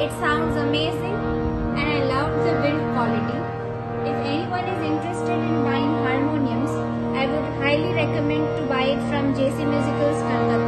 It sounds amazing and I loved the build quality. If anyone is interested in buying harmoniums, I would highly recommend to buy it from JC Musicals, Kolkata.